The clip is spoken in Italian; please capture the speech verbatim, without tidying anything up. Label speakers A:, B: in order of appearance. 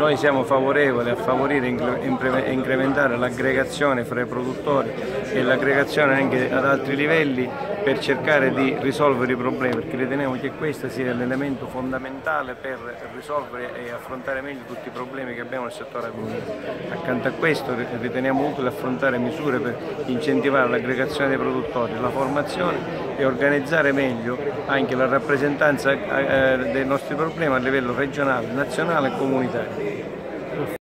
A: Noi siamo favorevoli a favorire e incrementare l'aggregazione fra i produttori e l'aggregazione anche ad altri livelli per cercare di risolvere i problemi, perché riteniamo che questo sia l'elemento fondamentale per risolvere e affrontare meglio tutti i problemi che abbiamo nel settore agrumicolo. Accanto a questo riteniamo utile affrontare misure per incentivare l'aggregazione dei produttori, la formazione e organizzare meglio anche la rappresentanza dei nostri problemi a livello regionale, nazionale e comunitario.